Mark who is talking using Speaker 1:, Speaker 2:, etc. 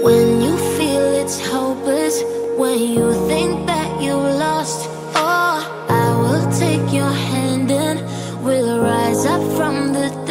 Speaker 1: When you feel it's hopeless, when you think that you lost, oh, I will take your hand and we'll rise up from the